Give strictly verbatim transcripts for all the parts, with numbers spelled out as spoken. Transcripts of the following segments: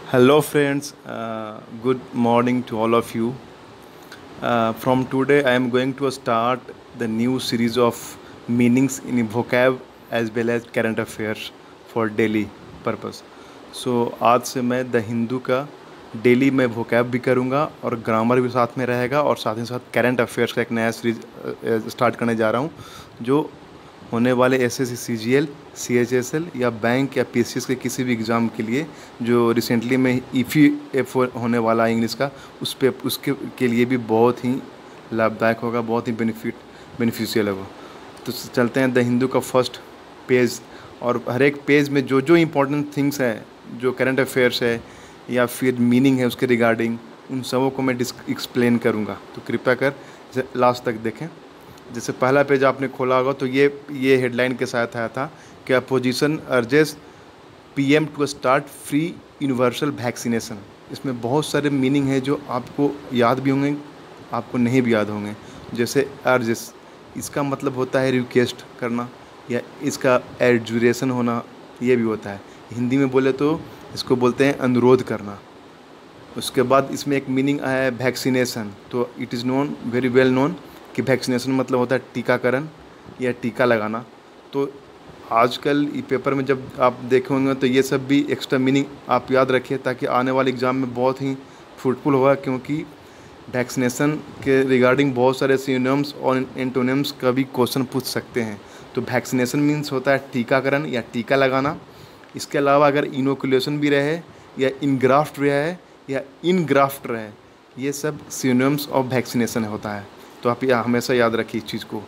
Hello, friends. Uh, good morning to all of you. Uh, from today, I am going to start the new series of meanings in vocab as well as current affairs for daily purpose. So आज से मैं the Hindu का daily में vocab भी करूँगा और grammar भी साथ में रहेगा और साथ ही साथ करंट अफेयर्स का एक नया सीरीज स्टार्ट करने जा रहा हूँ जो होने वाले S S C C G L C H S L या बैंक या पी सी एस के किसी भी एग्ज़ाम के लिए जो रिसेंटली में ई पी एफ होने वाला है इंग्लिश का उस पे उसके के लिए भी बहुत ही लाभदायक होगा, बहुत ही बेनिफिट बेनिफिशियल होगा। तो चलते हैं द हिंदू का फर्स्ट पेज और हर एक पेज में जो जो इम्पोर्टेंट थिंग्स हैं, जो करंट अफेयर्स है या फिर मीनिंग है उसके रिगार्डिंग, उन सबों को मैं डिस्क एक्सप्लेन करूँगा। तो कृपया कर लास्ट तक देखें। जैसे पहला पेज आपने खोला होगा तो ये ये हेडलाइन के साथ आया था कि opposition urges PM to start free universal vaccination. इसमें बहुत सारे मीनिंग है जो आपको याद भी होंगे, आपको नहीं भी याद होंगे। जैसे अर्जेस, इसका मतलब होता है रिक्वेस्ट करना या इसका एडजुरेशन होना, ये भी होता है। हिंदी में बोले तो इसको बोलते हैं अनुरोध करना। उसके बाद इसमें एक मीनिंग आया है वैक्सीनेशन। तो it is known very well known कि वैक्सीनेशन मतलब होता है टीकाकरण या टीका लगाना। तो आजकल ये पेपर में जब आप देखे होंगे तो ये सब भी एक्स्ट्रा मीनिंग आप याद रखिए ताकि आने वाले एग्ज़ाम में बहुत ही फ्रूटफुल होगा, क्योंकि वैक्सीनेशन के रिगार्डिंग बहुत सारे सिनोनिम्स और एंटोनिम्स का भी क्वेश्चन पूछ सकते हैं। तो वैक्सीनेशन मीन्स होता है टीकाकरण या टीका लगाना। इसके अलावा अगर इनोकुलेशन भी रहे या इनग्राफ्ट रहे या इनग्राफ्ट रहे, ये सब सिनोनिम्स ऑफ वैक्सीनेशन होता है। तो आप यह हमेशा याद रखिए इस चीज़ को।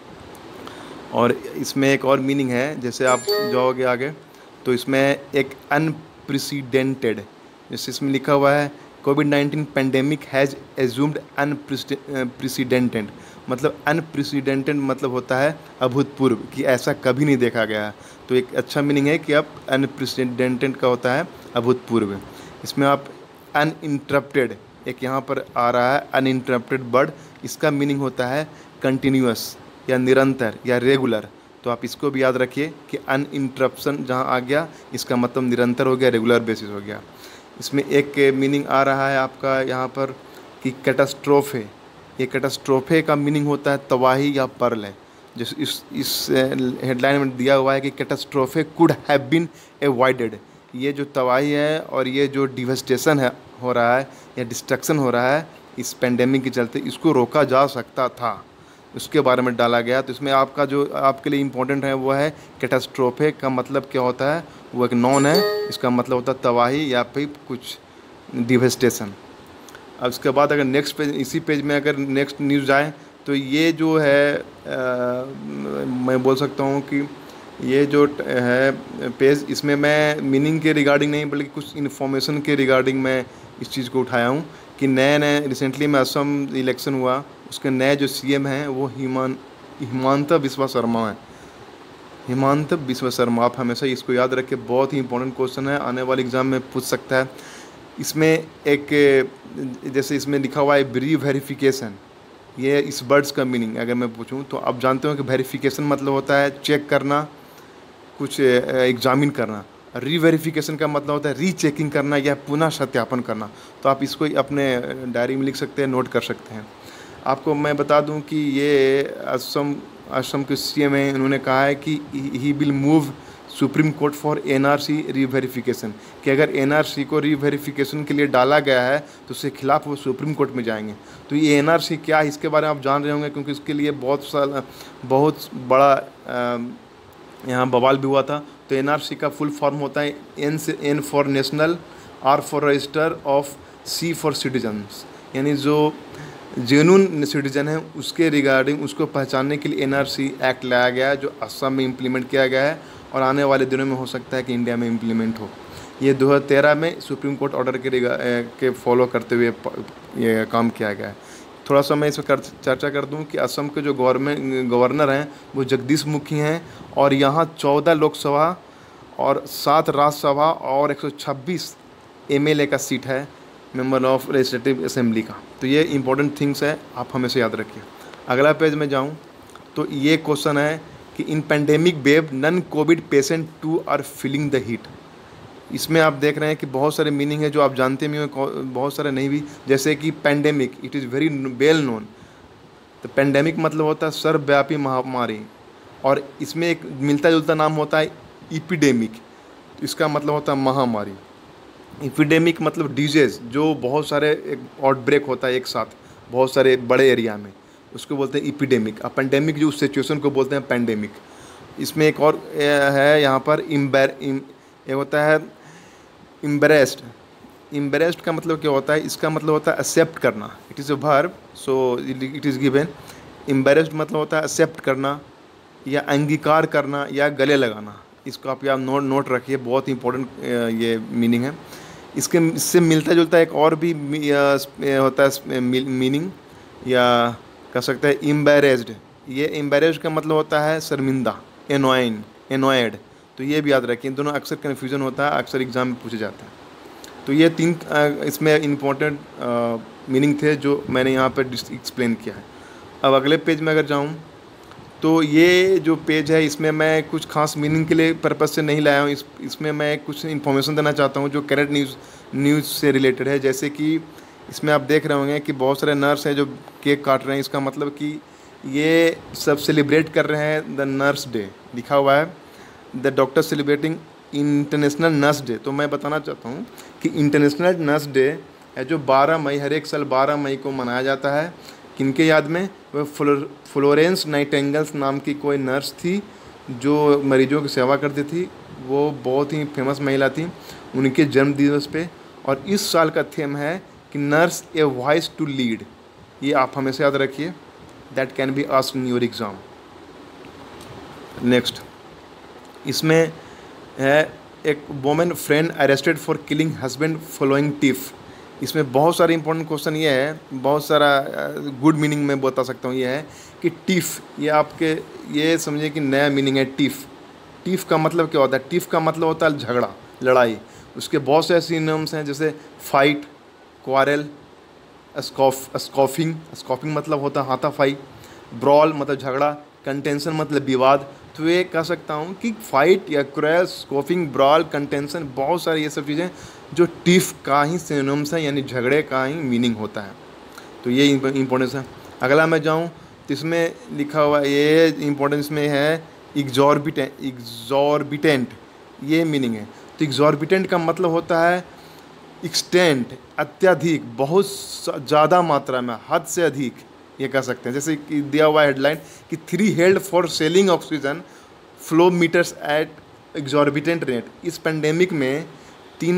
और इसमें एक और मीनिंग है, जैसे आप जाओगे आगे तो इसमें एक अनप्रेसिडेंटेड, जैसे इसमें लिखा हुआ है COVID nineteen pandemic has assumed unprecedented. मतलब अनप्रेसिडेंटेड मतलब होता है अभूतपूर्व, कि ऐसा कभी नहीं देखा गया है। तो एक अच्छा मीनिंग है कि आप अनप्रेसिडेंटेड का होता है अभूतपूर्व। इसमें आप अनइंटरप्टेड, एक यहाँ पर आ रहा है अनइंटरप्टेड वर्ड, इसका मीनिंग होता है कंटिन्यूअस या निरंतर या रेगुलर। तो आप इसको भी याद रखिए कि अनइंटरप्शन जहाँ आ गया इसका मतलब निरंतर हो गया, रेगुलर बेसिस हो गया। इसमें एक मीनिंग आ रहा है आपका यहाँ पर कि कैटास्ट्रोफे। ये कैटास्ट्रोफे का मीनिंग होता है तबाही या पर्ल है। जिस इस इस हेडलाइन में दिया हुआ है कि catastrophe could have been avoided. ये जो तबाही है और ये जो डिवास्टेशन है हो रहा है या डिस्ट्रक्शन हो रहा है इस पेंडेमिक के चलते, इसको रोका जा सकता था, उसके बारे में डाला गया। तो इसमें आपका जो आपके लिए इम्पोर्टेंट है वो है कैटास्ट्रोफे का मतलब क्या होता है, वो एक नॉन है, इसका मतलब होता है तबाही या फिर कुछ डिवास्टेशन। अब उसके बाद अगर नेक्स्ट पेज, इसी पेज में अगर नेक्स्ट न्यूज़ आए तो ये जो है आ, मैं बोल सकता हूँ कि ये जो है पेज, इसमें मैं मीनिंग के रिगार्डिंग नहीं बल्कि कुछ इन्फॉर्मेशन के रिगार्डिंग मैं इस चीज़ को उठाया हूँ कि नए नए रिसेंटली में असम इलेक्शन हुआ, उसके नए जो सी एम हैं वो हिमान हिमांता बिस्वा शर्मा हैं। हिमांता बिस्वा शर्मा, आप हमेशा इसको याद रखें, बहुत ही इंपॉर्टेंट क्वेश्चन है, आने वाले एग्ज़ाम में पूछ सकता है। इसमें एक जैसे इसमें लिखा हुआ है री वेरिफिकेशन, ये इस वर्ड्स का मीनिंग अगर मैं पूछूं तो आप जानते हो कि वेरिफिकेशन मतलब होता है चेक करना, कुछ एग्जामिन करना। रीवेरिफिकेशन का मतलब होता है रीचेकिंग करना या पुनः सत्यापन करना। तो आप इसको अपने डायरी में लिख सकते हैं, नोट कर सकते हैं। आपको मैं बता दूं कि ये असम असम के सी एम हैं, उन्होंने कहा है कि he will move supreme court for N R C reverification, कि अगर एन आर सी को रीवेरिफिकेशन के लिए डाला गया है तो उसके खिलाफ वो सुप्रीम कोर्ट में जाएंगे। तो ये एन आर सी क्या है इसके बारे में आप जान रहे होंगे, क्योंकि इसके लिए बहुत साल बहुत बड़ा यहाँ बवाल भी हुआ था। तो एन आर सी का फुल फॉर्म होता है एन से N for national, R for register of, C for citizens, यानी जो जेन्युइन सिटीजन है उसके रिगार्डिंग उसको पहचानने के लिए एन आर सी एक्ट लाया गया है, जो असम में इम्प्लीमेंट किया गया है और आने वाले दिनों में हो सकता है कि इंडिया में इम्प्लीमेंट हो। ये दो हज़ार तेरह में सुप्रीम कोर्ट ऑर्डर के के फॉलो करते हुए ये काम किया गया है। थोड़ा सा मैं इस पर चर्चा कर दूं कि असम के जो गवर्नमेंट गवर्नर हैं वो जगदीश मुखी हैं और यहाँ चौदह लोकसभा और सात राज्यसभा और एक सौ छब्बीस एम एल ए का सीट है, मेंबर ऑफ लेजिस्लेटिव असेंबली का। तो ये इंपॉर्टेंट थिंग्स है, आप हमेशा याद रखिए। अगला पेज में जाऊँ तो ये क्वेश्चन है कि in pandemic wave non COVID patient too are feeling the heat. इसमें आप देख रहे हैं कि बहुत सारे मीनिंग है जो आप जानते भी हो, बहुत सारे नहीं भी। जैसे कि pandemic, it is very well known. तो पेंडेमिक मतलब होता है सर्वव्यापी महामारी, और इसमें एक मिलता जुलता नाम होता है इपिडेमिक, इसका मतलब होता है महामारी। इपिडेमिक मतलब डिजीज जो बहुत सारे एक आउटब्रेक होता है एक साथ बहुत सारे बड़े एरिया में, उसको बोलते हैं इपिडेमिक। अब पेंडेमिक जो उस सिचुएशन को बोलते हैं पेंडेमिक। इसमें एक और है यहाँ पर इम्बर ये होता है इम्बरेस्ड। इम्बरेस्ड का मतलब क्या होता है? इसका मतलब होता है एक्सेप्ट करना। It is a verb, so it is given. Embarrassed मतलब होता है एक्सेप्ट करना या अंगीकार करना या गले लगाना। इसको आप यहाँ नोट नोट रखिए, बहुत इंपॉर्टेंट ये मीनिंग है। इसके इससे मिलता जुलता एक और भी होता है मीनिंग, या कह सकते हैं एम्बैरेस्ड। ये एम्बैरेस्ड का मतलब होता है शर्मिंदा, एनोइन, एनोयड। तो ये भी याद रखिए, दोनों अक्सर कन्फ्यूजन होता है, अक्सर एग्जाम में पूछे जाते हैं। तो ये तीन इसमें इम्पोर्टेंट मीनिंग थे जो मैंने यहाँ पर एक्सप्लेन किया है। अब अगले पेज में अगर जाऊँ तो ये जो पेज है इसमें मैं कुछ खास मीनिंग के लिए पर्पज़ से नहीं लाया हूँ। इस इसमें मैं कुछ इन्फॉर्मेशन देना चाहता हूँ जो करंट न्यूज़ न्यूज़ से रिलेटेड है। जैसे कि इसमें आप देख रहे होंगे कि बहुत सारे नर्स हैं जो केक काट रहे हैं। इसका मतलब कि ये सब सेलिब्रेट कर रहे हैं द नर्स डे, लिखा हुआ है the doctor celebrating international nurse day. तो मैं बताना चाहता हूँ कि इंटरनेशनल नर्स डे है जो बारह मई, हर एक साल बारह मई को मनाया जाता है। किनके याद में? वह फ्लोरेंस नाइटिंगेल नाम की कोई नर्स थी जो मरीजों की सेवा करती थी। वो बहुत ही फेमस महिला थी, उनके जन्म दिवस पे। और इस साल का थीम है कि nurse a voice to lead. ये आप हमेशा याद रखिए, that can be asked in your exam. Next इसमें है एक women friend arrested for killing husband following tiff. इसमें बहुत सारे इंपॉर्टेंट क्वेश्चन ये है, बहुत सारा गुड मीनिंग में बता सकता हूँ। ये है कि टिफ, ये आपके ये समझिए कि नया मीनिंग है टिफ। टिफ का मतलब क्या होता है? टिफ का मतलब होता है झगड़ा, लड़ाई। उसके बहुत से सिनोनिम्स हैं, जैसे fight, quarrel, scoff scoffing scoffing मतलब होता है हाथापाई, ब्रॉल मतलब झगड़ा, कंटेंशन मतलब विवाद। तो ये कह सकता हूँ कि फाइट या क्वारल, स्कॉफिंग, ब्रॉल, कंटेंशन, बहुत सारी ये सब चीज़ें जो टिफ का ही सिनोनिम्स है, यानी झगड़े का ही मीनिंग होता है। तो ये इंपॉर्टेंस है। अगला मैं जाऊँ तो इसमें लिखा हुआ ये इंपॉर्टेंस में है एग्जॉर्बिटेंट। एग्जॉर्बिटेंट ये मीनिंग है। तो एग्जॉर्बिटेंट का मतलब होता है एक्सटेंट, अत्यधिक, बहुत ज़्यादा मात्रा में, हद से अधिक, ये कह सकते हैं। जैसे कि दिया हुआ हेडलाइन कि three held for selling oxygen flow meters at exorbitant rate. इस पेंडेमिक में तीन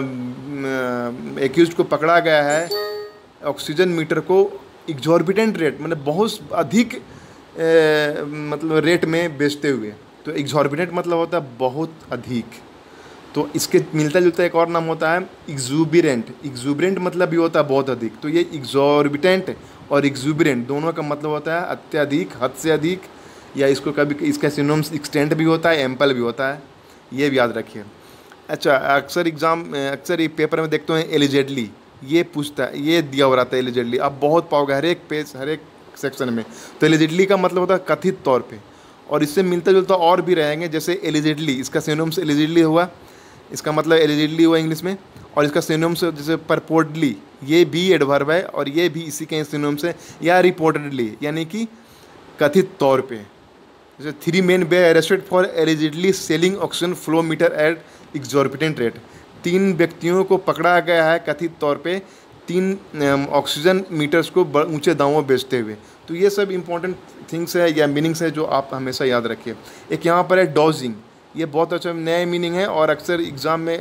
एक्यूज्ड को पकड़ा गया है ऑक्सीजन मीटर को एग्जॉर्बिटेंट रेट, मतलब बहुत अधिक ए, मतलब रेट में बेचते हुए। तो एग्जॉर्बिटेंट मतलब होता है बहुत अधिक। तो इसके मिलता जुलता एक और नाम होता है एक्जूबिरेंट। एक्जूबिरेंट मतलब भी होता है बहुत अधिक। तो ये एग्जॉर्बिटेंट और एक्जूबिरेंट दोनों का मतलब होता है अत्यधिक, हद से अधिक, या इसको कभी इसका सिनोनिम्स एक्सटेंट भी होता है, एम्पल भी होता है। ये भी याद रखिए। अच्छा, अक्सर एग्जाम अक्सर ये पेपर में देखते हैं एलिजिडली, ये पूछता है, ये दिया हो रहा था एलिजिडली। आप बहुत पाओगे हर एक पेज, हर एक सेक्शन में। तो एलिजिडली का मतलब होता है कथित तौर पे, और इससे मिलता जुलता और भी रहेंगे। जैसे एलिजिडली, इसका सिनोनिम्स एलिजिडली हुआ, इसका मतलब एलिजिडली हुआ इंग्लिश में। और इसका सिनोनिम्स जैसे परपोर्टली, ये भी एडवर्ब है और ये भी इसी के सिनोनिम्स है। या रिपोर्टेडली यानी कि कथित तौर पे। जैसे three men be arrested for allegedly selling oxygen flow meter at exorbitant rate. तीन व्यक्तियों को पकड़ा गया है कथित तौर पे तीन ऑक्सीजन मीटर्स को ऊंचे दामों बेचते हुए। तो ये सब इंपॉर्टेंट थिंग्स है या मीनिंग्स है जो आप हमेशा याद रखिए। एक यहाँ पर है डॉजिंग, ये बहुत अच्छा नया मीनिंग है और अक्सर एग्ज़ाम में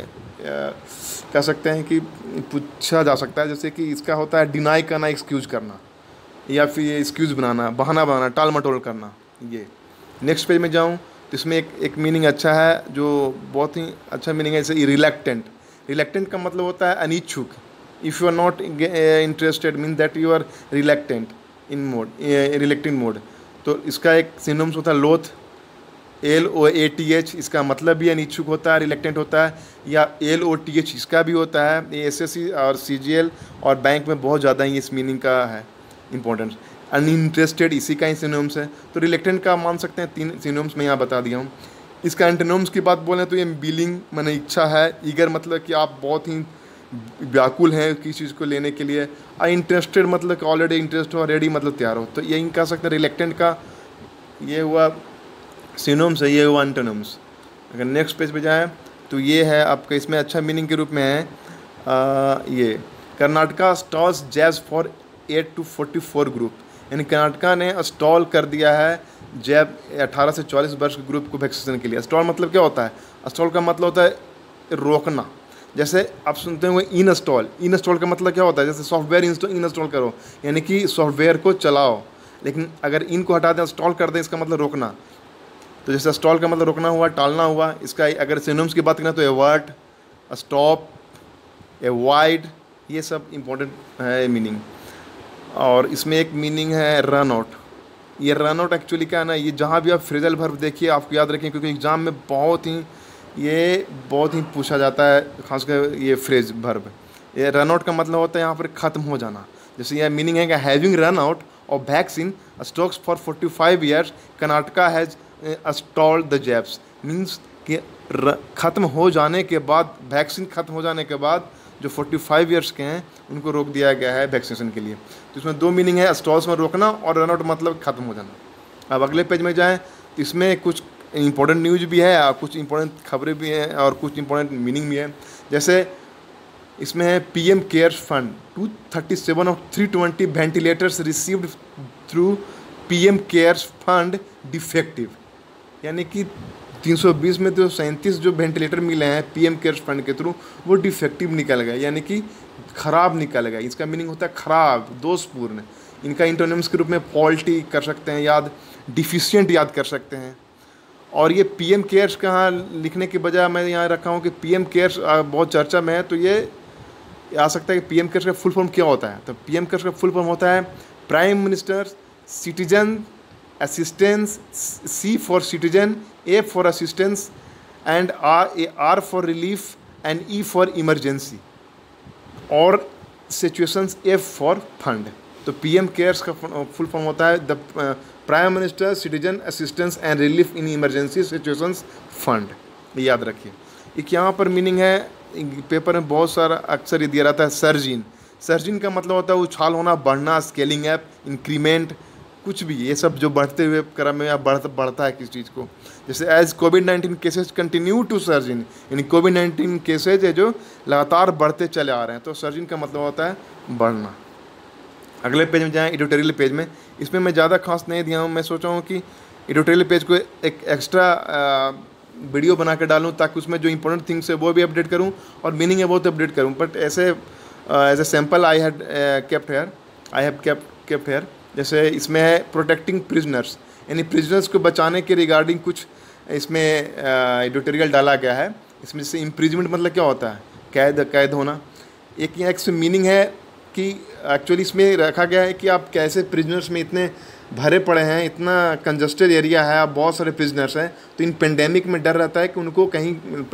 कह सकते हैं कि पूछा जा सकता है। जैसे कि इसका होता है डिनाई करना, एक्सक्यूज़ करना, या फिर एक्सक्यूज़ बनाना, बहाना बनाना, टाल मटोल करना। ये नेक्स्ट पेज में जाऊँ तो इसमें एक एक मीनिंग अच्छा है जो बहुत ही अच्छा मीनिंग है। जैसे रिलैक्टेंट। रिलैक्टेंट का मतलब होता है अनिच्छुक। If you are not interested mean that you are reluctant in mode, reluctant mode. तो इसका एक सिनोनिम्स होता है loath, L O A T H. इसका मतलब भी अनिच्छुक होता है, रिलैक्टेंट होता है। या एल ओ टी एच इसका भी होता है। ये एस एस सी और सी जी एल और बैंक में बहुत ज़्यादा ही इस मीनिंग का है इंपॉर्टेंस। अनइंटरेस्टेड इसी का ही सिनोनिम्स है। तो रिलैक्टेंट का मान सकते हैं तीन सिनोनिम्स मैं यहाँ बता दिया हूँ। इसका एंटोनिम्स की बात बोलें तो ये बिलिंग माने इच्छा है, ईगर मतलब कि आप बहुत ही व्याकुल हैं किसी चीज़ को लेने के लिए, आ इंटरेस्टेड मतलब कि ऑलरेडी इंटरेस्ट हो, रेडी मतलब तैयार हो। तो यही कह सकते हैं रिलेक्टेंट का ये हुआ सिनोम्स है, ये हुआ एंटोनिम्स। अगर नेक्स्ट पेज पे जाएँ तो ये है आपका, इसमें अच्छा मीनिंग के रूप में है आ, ये कर्नाटका स्टॉल्स जैज for eight to forty four group, यानी कर्नाटका ने स्टॉल कर दिया है जैब अठारह से चौवालीस वर्ष के ग्रुप को वैक्सीनेशन के लिए। स्टॉल मतलब क्या होता है? स्टॉल का मतलब होता है रोकना। जैसे आप सुनते होंगे इन इंस्टॉल, इन इंस्टॉल का मतलब क्या होता है? जैसे सॉफ्टवेयर इंस्टॉल इन इंस्टॉल करो, यानी कि सॉफ्टवेयर को चलाओ। लेकिन अगर इन को हटा दें, इंस्टॉल कर दें, इसका मतलब रोकना। तो जैसे स्टॉल का मतलब रोकना हुआ, टालना हुआ। इसका अगर सिनोनिम्स की बात करें तो एवर्ट, स्टॉप, एवॉइड, ये सब इम्पोर्टेंट है मीनिंग। और इसमें एक मीनिंग है रन आउट। ये रन आउट एक्चुअली क्या है ना, ये जहाँ भी आप फ्रेजल वर्ब देखिए आपको याद रखें, क्योंकि एग्जाम में बहुत ही ये बहुत ही पूछा जाता है, खासकर ये फ्रेज वर्ब। ये रन आउट का मतलब होता है यहाँ पर ख़त्म हो जाना। जैसे यह मीनिंग है कि having run out of vaccine stocks for forty five years Karnataka has stalled the jabs, means कि ख़त्म हो जाने के बाद, वैक्सीन ख़त्म हो जाने के बाद जो पैंतालीस ईयर्स के हैं उनको रोक दिया गया है वैक्सीनेशन के लिए। तो इसमें दो मीनिंग है, स्टॉल्स में रोकना और रन आउट मतलब ख़त्म हो जाना। अब अगले पेज में जाएं तो इसमें कुछ इंपॉर्टेंट न्यूज़ भी है और कुछ इंपॉर्टेंट खबरें भी हैं और कुछ इंपॉर्टेंट मीनिंग भी है। जैसे इसमें है PM cares fund two thirty seven of three twenty ventilators received through PM cares fund defective, यानी कि तीन सौ बीस में तो सैंतीस जो वेंटिलेटर मिले हैं पीएम केयर्स फंड के थ्रू वो डिफेक्टिव निकल गए, यानी कि ख़राब निकल गए। इसका मीनिंग होता है ख़राब, दोषपूर्ण। इनका इंटोनिम्स के रूप में फॉल्टी कर सकते हैं याद, डिफिशियंट याद कर सकते हैं। और ये पीएम केयर्स कहाँ लिखने के बजाय मैं यहाँ रखा हूँ कि पीएम केयर्स बहुत चर्चा में है, तो ये आ सकता है कि पीएम केयर्स का फुल फॉर्म क्या होता है। तो पीएम केयर्स का फुल फॉर्म होता है prime minister citizen assistance, C for citizen, A for assistance and R R for relief and E for emergency और सिचुएशंस एफ फॉर फंड। तो पीएम केयर्स का फुल फॉर्म होता है the prime minister citizen assistance and relief in emergency situations fund, ये याद रखिए। एक यहाँ पर मीनिंग है, पेपर में बहुत सारा अक्सर ये दिया रहता है सर्जिन। सर्जिन का मतलब होता है उछाल होना, बढ़ना, स्केलिंग अप, इंक्रीमेंट, कुछ भी, ये सब जो बढ़ते हुए क्रम में या बढ़ता बढ़ता है किसी चीज़ को। जैसे as COVID nineteen cases continue to surging, यानी कोविड नाइन्टीन केसेज है जो लगातार बढ़ते चले आ रहे हैं, तो सर्जिन का मतलब होता है बढ़ना। अगले पेज में जाएँ, एडिटोरियल पेज में। इसमें मैं ज़्यादा खास नहीं दिया हूँ, मैं सोचा हूँ कि एडिटोरियल पेज को एक एक्स्ट्रा वीडियो बना कर डालूँ ताकि उसमें जो इंपॉर्टेंट थिंग्स है वो भी अपडेट करूँ और मीनिंग है वो तो अपडेट करूँ। बट ऐसे as a sample I had kept here I have kept kept here जैसे इसमें है प्रोटेक्टिंग प्रिजनर्स, यानी प्रिजनर्स को बचाने के रिगार्डिंग कुछ इसमें एडिटोरियल डाला गया है। इसमें जैसे इम्प्रिजमेंट मतलब क्या होता है, कैद कैद होना। एक यहाँ एक मीनिंग है कि एक्चुअली इसमें रखा गया है कि आप कैसे प्रिजनर्स में इतने भरे पड़े हैं, इतना कंजस्टेड एरिया है, आप बहुत सारे प्रिजनर्स हैं, तो इन पेंडेमिक में डर रहता है कि उनको कहीं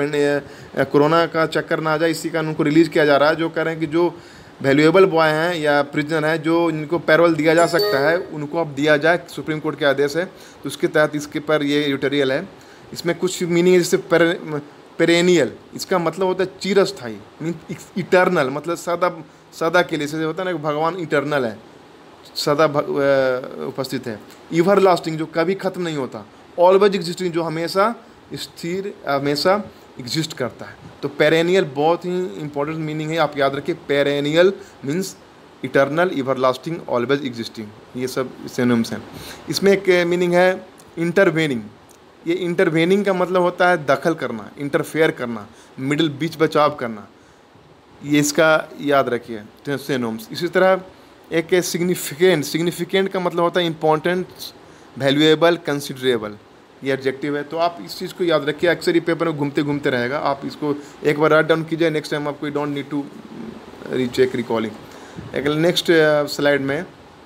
कोरोना का चक्कर ना आ जाए, इसी कारण उनको रिलीज़ किया जा रहा है। जो कह रहे हैं कि जो वैल्यूएबल बॉय हैं या प्रिजनर हैं जो इनको पैरोल दिया जा सकता है उनको अब दिया जाए, सुप्रीम कोर्ट के आदेश है, तो उसके तहत इसके पर ये एडिटोरियल है। इसमें कुछ मीनिंग है जैसे पर, पेरेनियल, इसका मतलब होता है चिरस्थायी, मीन इटर्नल, मतलब सदा सदा के लिए, जैसे होता है ना भगवान इटर्नल है, सदा उपस्थित है। इवर लास्टिंग, जो कभी ख़त्म नहीं होता। ऑलवेज एग्जिस्टिंग, जो हमेशा स्थिर, हमेशा एग्जिस्ट करता है। तो पेरेनियल बहुत ही इंपॉर्टेंट मीनिंग है, आप याद रखिए। Perennial means eternal, everlasting, always existing, ये सब सिनोनिम्स हैं। इसमें एक मीनिंग है इंटरवेनिंग। ये इंटरवेनिंग का मतलब होता है दखल करना, इंटरफेयर करना, मिडिल बीच बचाव करना, ये इसका याद रखिए सिनोनिम्स। इसी तरह एक सिग्निफिकेंट, सिग्निफिकेंट का मतलब होता है इंपॉर्टेंट, वैल्यूएबल, कंसिडरेबल, ये एडजेक्टिव है। तो आप इस चीज़ को याद रखिए, अक्सर ये पेपर में घूमते घूमते रहेगा, आप इसको एक बार राइट डाउन कीजिए, नेक्स्ट टाइम आपको don't need to recheck recalling. एक नेक्स्ट स्लाइड में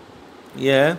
ये है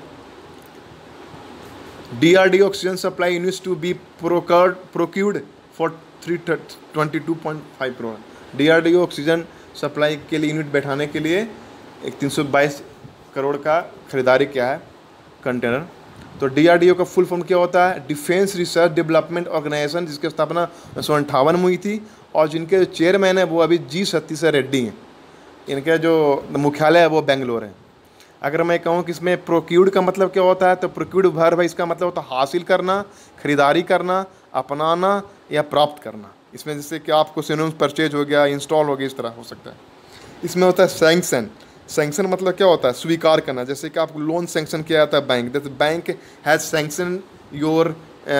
D R D oxygen supply units to be procured procured for three twenty two point five crore. D R D oxygen supply के लिए unit बैठाने के लिए एक तीन सौ बाईस करोड़ का खरीदारी किया है कंटेनर। तो डी आर डी ओ का फुल फॉर्म क्या होता है? डिफेंस रिसर्च डेवलपमेंट ऑर्गेनाइजेशन, जिसकी स्थापना उन्नीस सौ अंठावन में हुई थी और जिनके चेयरमैन है वो अभी जी सतीश रेड्डी हैं। इनका जो मुख्यालय है वो बेंगलोर है। अगर मैं कहूँ कि इसमें प्रोक्यूर्ड का मतलब क्या होता है, तो प्रोक्यूर्ड वर्ब है, इसका मतलब होता है हासिल करना, खरीदारी करना, अपनाना या प्राप्त करना। इसमें जैसे कि आपको सिनोनिम्स परचेज हो गया, इंस्टॉल हो गया, इस तरह हो सकता है। इसमें होता है सैंक्शन। सैंक्शन मतलब क्या होता है? स्वीकार करना। जैसे कि आपको लोन सैंक्शन किया जाता है बैंक, जैसे bank has sanction your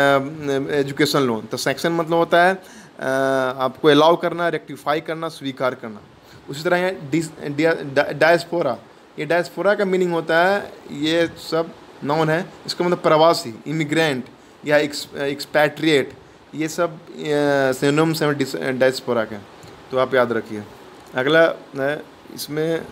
education loan. तो सैंक्शन मतलब होता है uh, आपको अलाउ करना, रेक्टिफाई करना, स्वीकार करना। उसी तरह यहाँ डायस्पोरा, ये डायस्पोरा का मीनिंग होता है, ये सब नाउन है, इसका मतलब प्रवासी, इमिग्रेंट या एक्सपैट्रिएट, ये सब सिनोनिम्स हैं डायस्पोरा के, तो आप याद रखिए। अगला है इसमें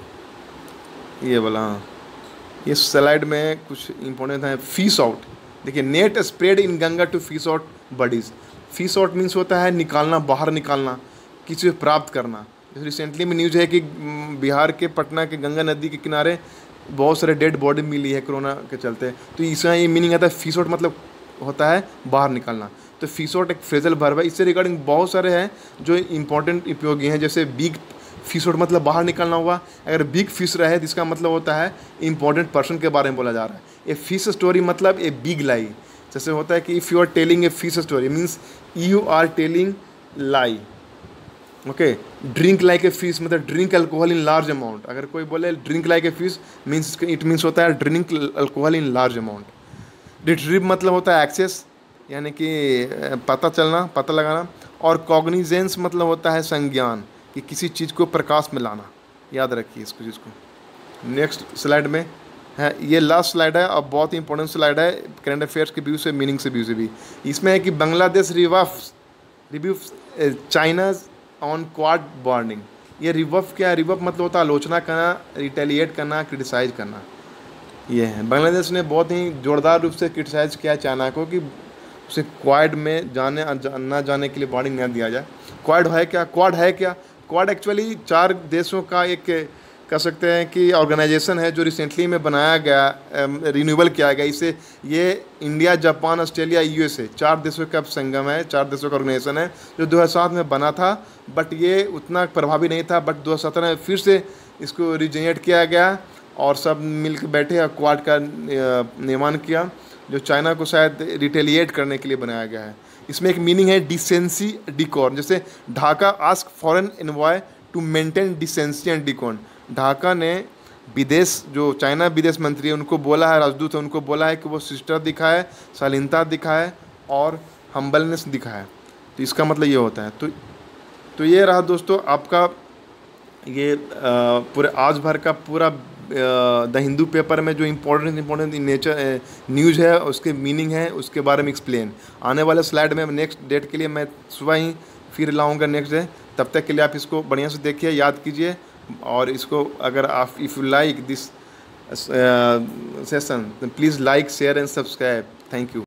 ये वाला, हाँ, ये स्लाइड में कुछ इंपॉर्टेंट है। फिश आउट, देखिए, net spread in Ganga to fish out bodies. Fish out means होता है निकालना, बाहर निकालना, किसी से प्राप्त करना। रिसेंटली में न्यूज़ है कि बिहार के पटना के गंगा नदी के किनारे बहुत सारे डेड बॉडी मिली है कोरोना के चलते। तो इसका ये मीनिंग आता है फिश आउट मतलब होता है बाहर निकालना। तो फिश आउट एक फ्रेजल वर्ब है। इससे रिगार्डिंग बहुत सारे हैं जो इंपॉर्टेंट उपयोगी हैं, जैसे बिग फिश आउट मतलब बाहर निकालना हुआ। अगर बिग फिश रहे जिसका मतलब होता है इंपॉर्टेंट पर्सन के बारे में बोला जा रहा है। ए फिश स्टोरी मतलब ए बिग लाई, जैसे होता है कि if you are telling a fish story means you are telling lie. Okay, drink like a fish मतलब drink alcohol in large amount. अगर कोई बोले drink like a fish means it means होता है drink alcohol in large amount. Retrieve मतलब होता है access, यानी कि पता चलना, पता लगाना। और कॉग्निजेंस मतलब होता है संज्ञान, कि किसी चीज़ को प्रकाश में लाना। याद रखिए इसको चीज़ को। नेक्स्ट स्लाइड में है, ये लास्ट स्लाइड है और बहुत ही इंपॉर्टेंट स्लाइड है करंट अफेयर्स के व्यू से, मीनिंग से व्यू से भी। इसमें है कि Bangladesh rebuff review China's on Quad warning. ये रिवफ क्या है? रिवफ मतलब होता है आलोचना करना, रिटेलिएट करना, क्रिटिसाइज करना। ये है, बांग्लादेश ने बहुत ही जोरदार रूप से क्रिटिसाइज किया चाइना को कि उसे क्वाड में जाने ना जाने के लिए वार्निंग न दिया जाए। क्वाड है क्या? क्वाड है क्या? क्वाड एक्चुअली चार देशों का एक कह सकते हैं कि ऑर्गेनाइजेशन है जो रिसेंटली में बनाया गया, रिन्यूअल किया गया। इसे ये इंडिया, जापान, ऑस्ट्रेलिया, यूएसए चार देशों का संगम है, चार देशों का ऑर्गेनाइजेशन है जो दो हज़ार सात में बना था, बट ये उतना प्रभावी नहीं था। बट दो हज़ार सत्रह में फिर से इसको रिजेनेट किया गया और सब मिलकर बैठे और क्वाड का निर्माण किया, जो चाइना को शायद रिटेलिएट करने के लिए बनाया गया है। इसमें एक मीनिंग है डिसेंसी डिकॉन, जैसे Dhaka ask foreign envoy to maintain decency and decorum. Dhaka ने विदेश, जो चाइना विदेश मंत्री है उनको बोला है, राजदूत है उनको बोला है कि वो शिष्टता दिखाए, शालीनता दिखाए और हम्बलनेस दिखाए। तो इसका मतलब ये होता है। तो तो ये रहा दोस्तों आपका ये पूरे आज भर का पूरा द हिंदू पेपर में जो इम्पोर्टेंट इम्पोर्टेंट नेचर न्यूज़ है, उसके मीनिंग है, उसके बारे में एक्सप्लेन। आने वाले स्लाइड में नेक्स्ट डेट के लिए मैं सुबह ही फिर लाऊंगा नेक्स्ट डे। तब तक के लिए आप इसको बढ़िया से देखिए, याद कीजिए, और इसको अगर आप if you like this session please like, share and subscribe. Thank you.